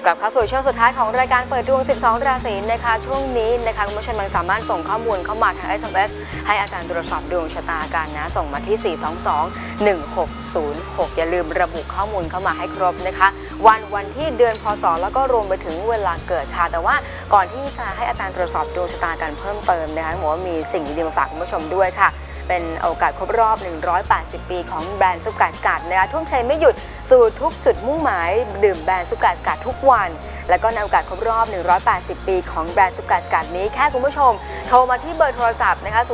ลับเข้าสู่ช่วงสุดท้ายของรายการเปิดดวง 12 ราศีนะคะช่วงนี้นะคะคุณผู้ชมยังสามารถส่งข้อมูลเข้ามาทาง SMS ให้อาจารย์ตรวจสอบดวงชะตากันนะส่งมาที่ 422-1606 อย่าลืมระบุข้อมูลเข้ามาให้ครบนะคะวันที่เดือนพศแล้วก็รวมไปถึงเวลาเกิดค่ะแต่ว่าก่อนที่จะให้อาจารย์ตรวจสอบดวงชะตากันเพิ่มเติมนะคะบอกว่ามีสิ่งดีๆมาฝากคุณผู้ชมด้วยค่ะเป็นโอกาสครบรอบ180 ปีของแบรนด์ซุปการ์สกัดนะคะทุ่มเทไม่หยุดสู่ทุกจุดมุ่งหมายดื่มแบรนด์ซุปการ์สกัดทุกวันแล้วก็ในโอกาสครบรอบ180 ปีของแบรนด์ซุปการ์สกัดนี้แค่คุณผู้ชมโทรมาที่เบอร์โทรศัพท์นะคะ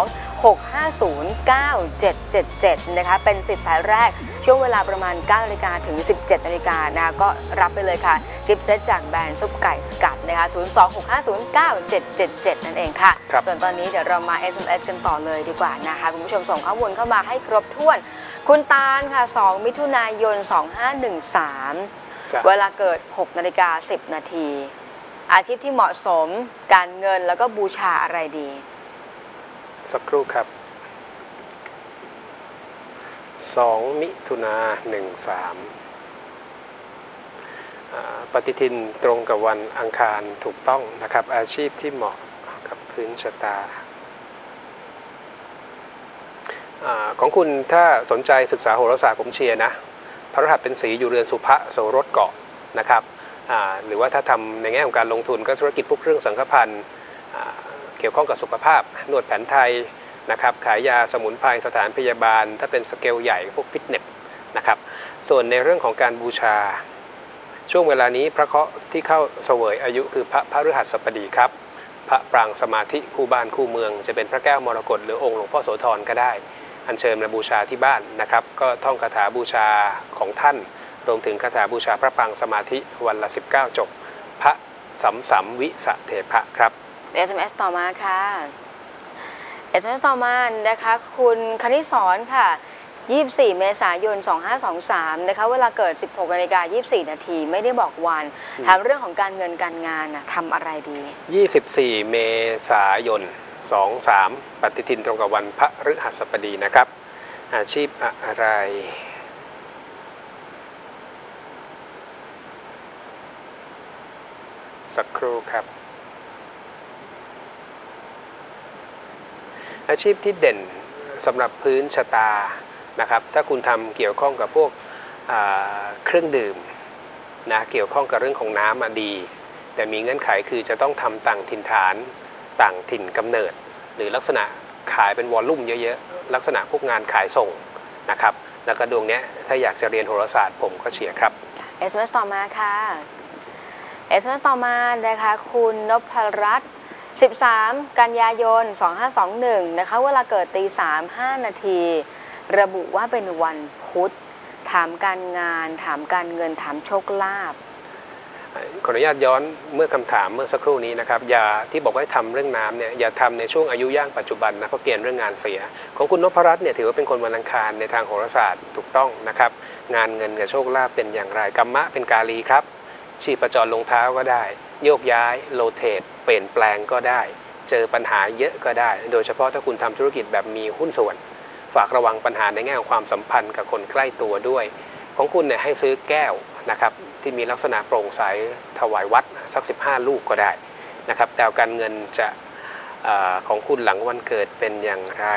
02-650-9777นะคะเป็น10สายแรกช่วงเวลาประมาณ 9 นาฬิกาถึง 17 นาฬิกานะคะก็รับไปเลยค่ะกิฟต์เซตจากแบรนด์ซุปไก่สกัดนะคะ02-650-9777นั่นเองค่ะส่วนตอนนี้เดี๋ยวเรามา SMS กันต่อเลยดีกว่านะคะคุณผู้ชมส่งข้อมูลเข้ามาให้ครบถ้วนคุณตาลค่ะ2 มิถุนายน 2513เวลาเกิด 6 นาฬิกา 10 นาทีอาชีพที่เหมาะสมการเงินแล้วก็บูชาอะไรดีสักครู่ครับ2 มิถุนา13ปฏิทินตรงกับวันอังคารถูกต้องนะครับอาชีพที่เหมาะกับพื้นชะตาของคุณถ้าสนใจศึกษาโหราศาสตร์ผมเชียร์นะพฤหัสเป็นสีอยู่เรือนสุภะโสรสเกาะนะครับหรือว่าถ้าทำในแง่ของการลงทุนก็ธุรกิจพวกเครื่องสังฆพันธ์เกี่ยวข้องกับสุขภาพนวดแผนไทยนะครับขายยาสมุนไพรสถานพยาบาลถ้าเป็นสเกลใหญ่พวกฟิตเนสนะครับส่วนในเรื่องของการบูชาช่วงเวลานี้พระเคราะห์ที่เข้าเสวยอายุคือพระพฤหัสบดีครับพระปรางสมาธิคู่บ้านคู่เมืองจะเป็นพระแก้วมรกตหรือองค์หลวงพ่อโสธรก็ได้อัญเชิญมาบูชาที่บ้านนะครับก็ท่องคาถาบูชาของท่านรวมถึงคาถาบูชาพระปรางสมาธิวันละ19 จบพระสัมวิสะเถพะครับ SMS ต่อมาค่ะ SMS ต่อมานะคะคุณคณิศรค่ะ24 เมษายน 2523นะคะเวลาเกิด 16 นาฬิกา 24 นาทีไม่ได้บอกวันถามเรื่องของการเงินการงานทำอะไรดี 24 เมษายน 23ปฏิทินตรงกับวันพฤหัสบดีนะครับอาชีพอะไรสักครู่ครับอาชีพที่เด่นสำหรับพื้นชะตานะครับถ้าคุณทำเกี่ยวข้องกับพวกเครื่องดื่มนะเกี่ยวข้องกับเรื่องของน้ำดี แต่มีเงื่อนไขคือจะต้องทำต่างถิ่นฐานต่างถิ่นกำเนิดหรือลักษณะขายเป็นวอลลุ่มเยอะๆลักษณะพวกงานขายส่งนะครับแล้วก็ดวงนี้ถ้าอยากจะเรียนโหราศาสตร์ผมก็เชียร์ครับ SMS ต่อมาค่ะ SMS ต่อมานะคะคุณนพรัตน์13 กันยายน 2521นะคะเวลาเกิด 3:05 นาทีระบุว่าเป็นวันพุธถามการงานถามการเงินถามโชคลาภขออนุญาตย้อนเมื่อคำถามเมื่อสักครู่นี้นะครับอย่าที่บอกว่าทำเรื่องน้ำเนี่ยอย่าทำในช่วงอายุย่างปัจจุบันนะเพราะเกณฑ์เรื่องงานเสียของคุณนพรัตน์เนี่ยถือว่าเป็นคนวันอังคารในทางโหราศาสตร์ถูกต้องนะครับงานเงินกับโชคลาภเป็นอย่างไรกัมมะเป็นกาลีครับชีพจรลงเท้าก็ได้โยกย้ายโรเตทเปลี่ยนแปลงก็ได้เจอปัญหาเยอะก็ได้โดยเฉพาะถ้าคุณทำธุรกิจแบบมีหุ้นส่วนฝากระวังปัญหาในแง่ของความสัมพันธ์กับคนใกล้ตัวด้วยของคุณเนี่ยให้ซื้อแก้วนะครับที่มีลักษณะโปร่งใสถวายวัดสัก15 ลูกก็ได้นะครับแต่การเงินจะของคุณหลังวันเกิดเป็นอย่างไร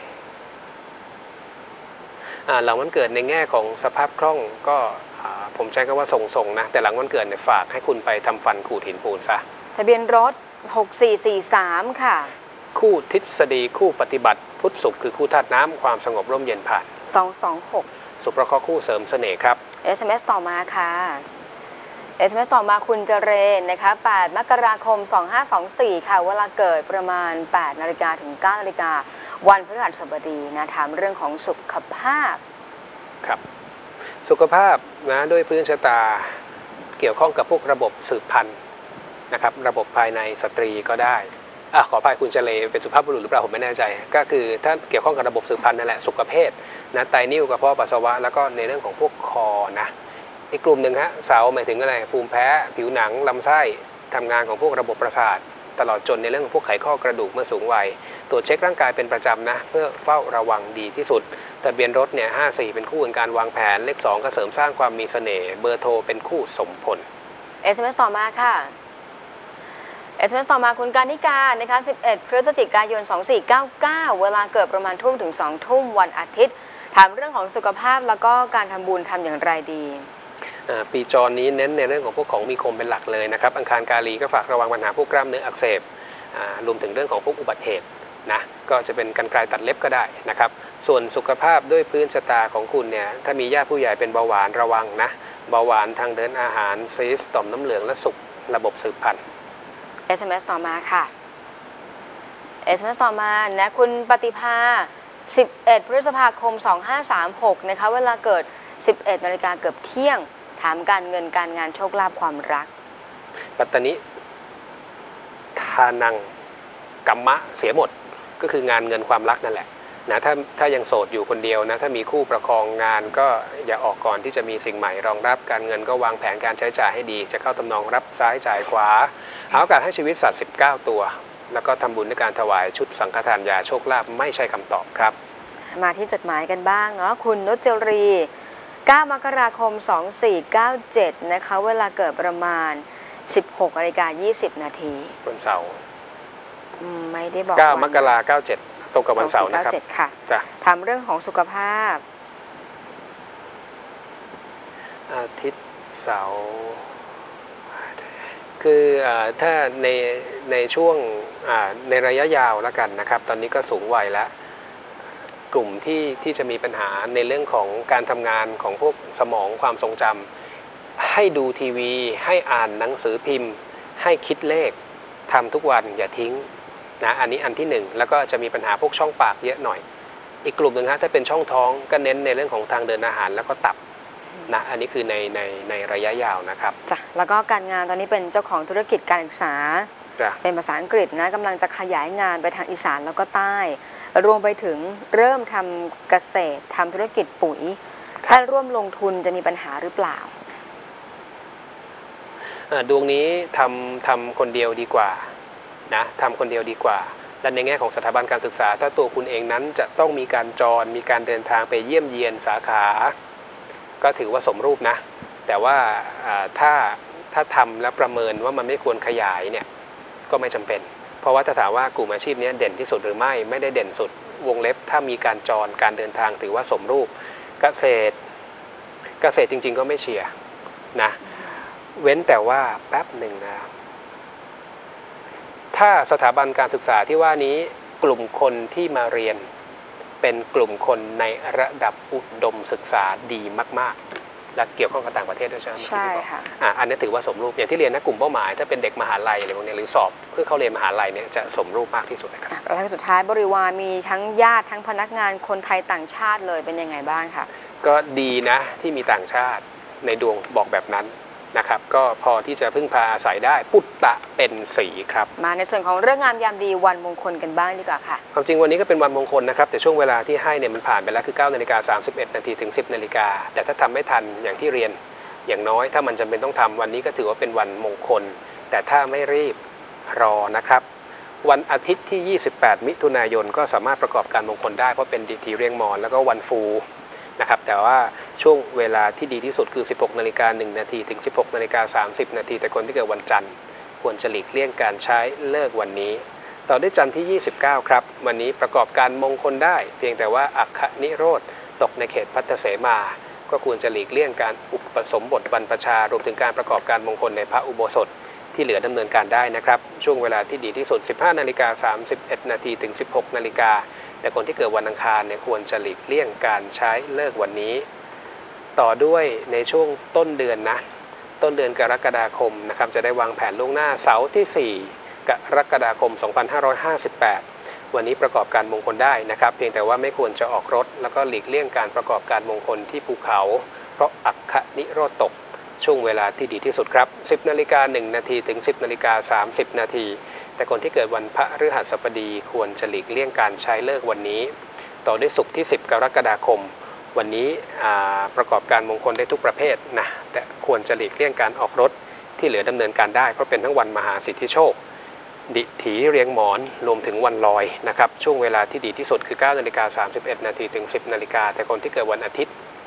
หลังวันเกิดในแง่ของสภาพคล่องก็ผมใช้คำว่าส่งนะแต่หลังวันเกิดเนี่ยฝากให้คุณไปทำฟันขูดหินปูนซะทะเบียนรถ6443ค่ะคู่ทฤษฎีคู่ปฏิบัติพุทธสุขคือคู่ธาตุน้ำความสงบร่มเย็นผ่าน 226 สุประเคราะห์คู่เสริมเสน่ห์ครับ SMS ต่อมาค่ะ SMS ต่อมาคุณเจเรนนะคะ8 มกราคม 2524ค่ะเวลาเกิดประมาณ 8 นาฬิกาถึง 9 นาฬิกาวันพฤหัสบดีนะถามเรื่องของสุขภาพครับสุขภาพนะด้วยพื้นชะตาเกี่ยวข้องกับพวกระบบสืบพันธุ์นะครับระบบภายในสตรีก็ได้ขออภัยคุณเจเลเป็นสุภาพบุรุษหรือเปล่าผมไม่แน่ใจก็คือถ้าเกี่ยวข้องกับระบบสืบพันธุ์นั่นแหละสุขภาพนะไตนิ่วกระเพาะปัสสาวะแล้วก็ในเรื่องของพวกคอนะอีกกลุ่มหนึ่งฮะเสาหมายถึงอะไรภูมิแพ้ผิวหนังลำไส้ทำงานของพวกระบบประสาทตลอดจนในเรื่องของพวกไขข้อกระดูกเมื่อสูงวัยตรวจเช็คร่างกายเป็นประจำนะเพื่อเฝ้าระวังดีที่สุดทะเบียนรถเนี่ย54เป็นคู่แห่งการวางแผนเลข2ก็เสริมสร้างความมีเสน่ห์เบอร์โทรเป็นคู่สมพล SMS ต่อมาค่ะ SMS ต่อมาคุณการนิการนะคะ11 พฤศจิกายน 2499 เวลาเกิดประมาณทุ่มถึง2 ทุ่มวันอาทิตย์ถามเรื่องของสุขภาพแล้วก็การทำบุญทำอย่างไรดีปีจรนี้เน้นในเรื่องของพวกของมีคมเป็นหลักเลยนะครับอังคารกาลีก็ฝากระวังปัญหาพวกกล้ามเนื้ออักเสบรวมถึงเรื่องของพวกอุบัติเหตุนะก็จะเป็นกรรไกรตัดเล็บก็ได้นะครับส่วนสุขภาพด้วยพื้นชะตาของคุณเนี่ยถ้ามีญาติผู้ใหญ่เป็นเบาหวานระวังนะเบาหวานทางเดินอาหารซีสต่อมน้ำเหลืองและสุกระบบสืบพันธุ์ SMS ต่อมาค่ะ SMS ต่อมานะคุณปฏิภา11 พฤษภาคม 2536 นะคะเวลาเกิด 11 นาฬิกาเกือบเที่ยงถามการเงินการงานโชคลาภความรักปัตตานิทานังกัมมะเสียหมดก็คืองานเงินความรักนั่นแหละนะถ้ายังโสดอยู่คนเดียวนะถ้ามีคู่ประคองงานก็อย่าออกก่อนที่จะมีสิ่งใหม่รองรับการเงินก็วางแผนการใช้จ่ายให้ดีจะเข้าทำนองรับซ้ายจ่ายขวาหาโอกาสให้ชีวิตสัตว์19 ตัวแล้วก็ทำบุญในการถวายชุดสังฆทานยาโชคลาภไม่ใช่คำตอบครับมาที่จดหมายกันบ้างเนาะคุณนุชเจรี9 มกราคม 2497 นะคะเวลาเกิดประมาณ 16 นาฬิกา 20 นาทีวันเสาร์ไม่ได้บอก 9 มกราคม 97ตรงกับวันเสาร์นะครับค่ะถามเรื่องของสุขภาพอาทิตย์เสาร์คือถ้าในช่วงในระยะยาวแล้วกันนะครับตอนนี้ก็สูงวัยแล้วกลุ่มที่จะมีปัญหาในเรื่องของการทำงานของพวกสมองความทรงจำให้ดูทีวีให้อ่านหนังสือพิมพ์ให้คิดเลขทำทุกวันอย่าทิ้งนะอันนี้อันที่1แล้วก็จะมีปัญหาพวกช่องปากเยอะหน่อยอีกกลุ่มหนึ่งถ้าเป็นช่องท้องก็เน้นในเรื่องของทางเดินอาหารแล้วก็ตับนะอันนี้คือในระยะยาวนะครับจ้ะแล้วก็การงานตอนนี้เป็นเจ้าของธุรกิจการศึกษาเป็นภาษาอังกฤษนะกำลังจะขยายงานไปทางอีสานแล้วก็ใต้รวมไปถึงเริ่มทำเกษตรทำธุรกิจปุ๋ยถ้าร่วมลงทุนจะมีปัญหาหรือเปล่าดวงนี้ทำคนเดียวดีกว่านะทำคนเดียวดีกว่าและในแง่ของสถาบันการศึกษาถ้าตัวคุณเองนั้นจะต้องมีการจรมีการเดินทางไปเยี่ยมเยียนสาขาก็ถือว่าสมรูปนะแต่ว่าถ้าทำแล้วประเมินว่ามันไม่ควรขยายเนี่ยก็ไม่จำเป็นเพราะว่าถ้าถามว่ากลุ่มอาชีพนี้เด่นที่สุดหรือไม่ได้เด่นสุดวงเล็บถ้ามีการจรการเดินทางถือว่าสมรูปเกษตรจริงๆก็ไม่เชียร์นะเว้นแต่ว่าแป๊บหนึ่งนะถ้าสถาบันการศึกษาที่ว่านี้กลุ่มคนที่มาเรียนเป็นกลุ่มคนในระดับอุดมศึกษาดีมากๆและเกี่ยวข้องกับต่างประเทศด้วยใช่ไหมใช่ค่ะอันนี้ถือว่าสมรูปอย่างที่เรียนนะกลุ่มเป้าหมายถ้าเป็นเด็กมหาลัยอะไรพวกนี้หรือสอบเพื่อเข้าเรียนมหาลัยเนี่ยจะสมรูปมากที่สุดนะครับแล้วสุดท้ายบริวารมีทั้งญาติทั้งพนักงานคนไทยต่างชาติเลยเป็นยังไงบ้างคะก็ดีนะที่มีต่างชาติในดวงบอกแบบนั้นนะครับก็พอที่จะพึ่งพาอาศัยได้ปุตตะเป็นสีครับมาในส่วนของเรื่องงามยามดีวันมงคลกันบ้างดีกว่าค่ะความจริงวันนี้ก็เป็นวันมงคลนะครับแต่ช่วงเวลาที่ให้เนี่ยมันผ่านไปแล้วคือ9 นาฬิกา 31 นาทีถึง10 นาฬิกาแต่ถ้าทำไม่ทันอย่างที่เรียนอย่างน้อยถ้ามันจำเป็นต้องทำวันนี้ก็ถือว่าเป็นวันมงคลแต่ถ้าไม่รีบรอนะครับวันอาทิตย์ที่ 28 มิถุนายนก็สามารถประกอบการมงคลได้เพราะเป็นดิถีเรียงมอนแล้วก็วันฟูนะครับแต่ว่าช่วงเวลาที่ดีที่สุดคือ 16 นาฬิกา 1 นาทีถึง 16 นาฬิกา 30 นาทีแต่คนที่เกิดวันจันทร์ควรจะหลีกเลี่ยงการใช้เลิกวันนี้ต่อด้วยจันทร์ที่ 29 ครับวันนี้ประกอบการมงคลได้เพียงแต่ว่าอัคคนิโรธตกในเขตพัทธเสมาก็ควรจะหลีกเลี่ยงการอุปสมบทบรรพชารวมถึงการประกอบการมงคลในพระอุโบสถที่เหลือดำเนินการได้นะครับช่วงเวลาที่ดีที่สุด 15 นาฬิกา 31 นาทีถึง 16 นาฬิกาแต่คนที่เกิดวันอังคารเนี่ยควรจะหลีกเลี่ยงการใช้เลิกวันนี้ต่อด้วยในช่วงต้นเดือนนะต้นเดือนกรกฎาคมนะครับจะได้วางแผนล่วงหน้าเสาร์ที่ 4 กรกฎาคม 2558 วันนี้ประกอบการมงคลได้นะครับเพียงแต่ว่าไม่ควรจะออกรถแล้วก็หลีกเลี่ยงการประกอบการมงคลที่ภูเขาเพราะอัคคนิโรธตกช่วงเวลาที่ดีที่สุดครับ 10 นาฬิกา 1 นาทีถึง 10 นาฬิกา 30 นาทีแต่คนที่เกิดวันพฤหัสบดีควรจะหลีกเลี่ยงการใช้เลิกวันนี้ต่อด้วยศุกร์ที่ 10 กรกฎาคมวันนี้ประกอบการมงคลได้ทุกประเภทนะแต่ควรจะหลีกเลี่ยงการออกรถที่เหลือดำเนินการได้เพราะเป็นทั้งวันมหาสิทธิโชคดิถีเรียงหมอนรวมถึงวันลอยนะครับช่วงเวลาที่ดีที่สุดคือ 9 นาฬิกา 31 นาทีถึง 10 นาฬิกาแต่คนที่เกิดวันอาทิตย์ค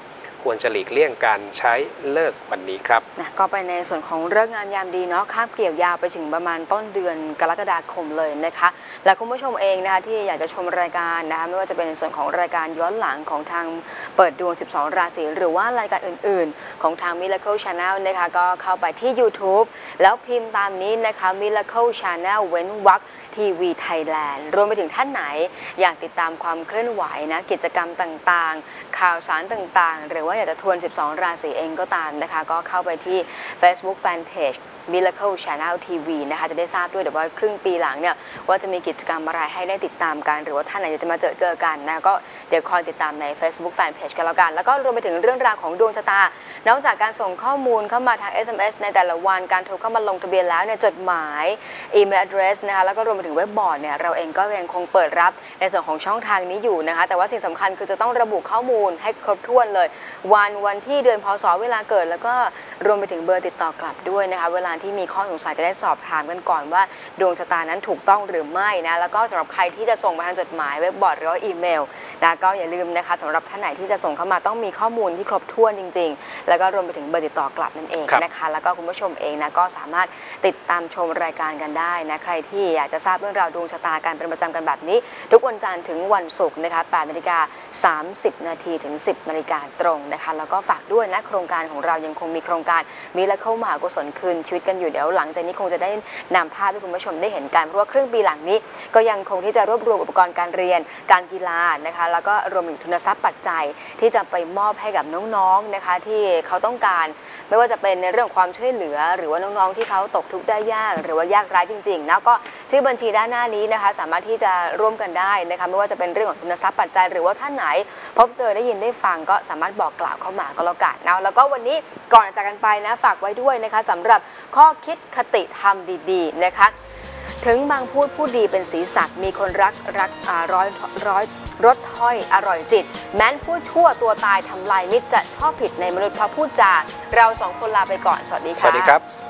ควรจะหลีกเลี่ยงการใช้เลิกวันนี้ครับก็ไปในส่วนของเลิกงานยามดีเนาะคาบเกี่ยวยาวไปถึงประมาณต้นเดือนกรกฎาคมเลยนะคะและคุณผู้ชมเองนะคะที่อยากจะชมรายการนะคะไม่ว่าจะเป็นในส่วนของรายการย้อนหลังของทางเปิดดวง12ราศีหรือว่ารายการอื่นๆของทาง Miracle Channel นะคะก็เข้าไปที่ YouTube แล้วพิมพ์ตามนี้นะคะ Miracle Channel เว้นวรรคทีวีไทยแลนด์รวมไปถึงท่านไหนอยากติดตามความเคลื่อนไหวนะกิจกรรมต่างๆข่าวสารต่างๆหรือว่าอยากจะทวน12ราศีเองก็ตามนะคะก็เข้าไปที่ Facebook Fanpage Miracle Channel TV นะคะจะได้ทราบด้วยเดี๋ยวว่าครึ่งปีหลังเนี่ยว่าจะมีกิจกรรมอะไรให้ได้ติดตามกันหรือว่าท่านไหนจะมาเจอกันนะก็เดี๋ยวคอยติดตามใน Facebook Fanpage กันแล้วกันแล้วก็รวมไปถึงเรื่องราวของดวงชะตานอกจากการส่งข้อมูลเข้ามาทาง SMS ในแต่ละวันการโทรเข้ามาลงทะเบียนแล้วเนี่ยจดหมาย Email Address นะคะแล้วก็รวมไปถึงเว็บบอร์ดเนี่ยเราเองก็ยังคงเปิดรับในส่วนของช่องทางนี้อยู่นะคะแต่ว่าสิ่งสำคัญคือจะต้องระบุข้อมูลให้ครบถ้วนเลยวันที่เดือนพศเวลาเกิดแล้วก็รวมไปถึงเบอร์ติดต่อกลับด้วยนะคะเวลาที่มีข้อสงสัยจะได้สอบถามกันก่อนว่าดวงชะตานั้นถูกต้องหรือไม่นะแล้วก็สำหรับใครที่จะส่งมาทางจดหมายเว็บบอร์ดหรือว่าอีเมลนะก็อย่าลืมนะคะสำหรับท่านไหนที่จะส่งเข้ามาต้องมีข้อมูลที่ครบถ้วนจริงๆแล้วก็รวมไปถึงเบอร์ติดต่อกลับนั่นเองนะคะแล้วก็คุณผู้ชมเองนะก็สามารถติดตามชมรายการกันได้นะใครที่อยากจะทราบเรื่องราวดวงชะตาการเป็นประจำกันแบบนี้ทุกวันจันทร์ถึงวันศุกร์นะคะ8:30 น.ถึง 10 น.ตรงนะคะแล้วก็ฝากด้วยนะโครงการของเรายังคงมีโครงการMiracleมหากุศลคืนชีวิตกันอยู่เดี๋ยวหลังจากนี้คงจะได้นำภาพให้คุณผู้ชมได้เห็นกันเพราะว่าครึ่งปีหลังนี้ก็ยังคงที่จะรวบรวมอุปกรณ์การเรียนการกีฬานะคะแล้วก็รวมถึงทุนทรัพย์ปัจจัยที่จะไปมอบให้กับน้องๆนะคะที่เขาต้องการไม่ว่าจะเป็นในเรื่องความช่วยเหลือหรือว่าน้องๆที่เขาตกทุกข์ได้ยากหรือว่ายากไร้จริงๆนะก็ชื่อบัญชีด้านหน้านี้นะคะสามารถที่จะร่วมกันได้นะคะไม่ว่าจะเป็นเรื่องของทุนทรัพย์ปัจจัยหรือว่าท่านไหนพบเจอได้ยินได้ฟังก็สามารถบอกกล่าวเข้ามาก็แล้วกันนะแล้วก็วันนี้ก่อนจากกันไปนะฝากไว้ด้วยนะคะสำหรับข้อคิดคติธรรมดีๆนะคะถึงบางพูดดีเป็นสีสัตว์มีคนรักร้อยรสถ้อยอร่อยจิตแม้นพูดชั่วตัวตายทำลายมิตรจะชอบผิดในมนุษย์เพราะพูดจาเราสองคนลาไปก่อนสวัสดีค่ะสวัสดีครับ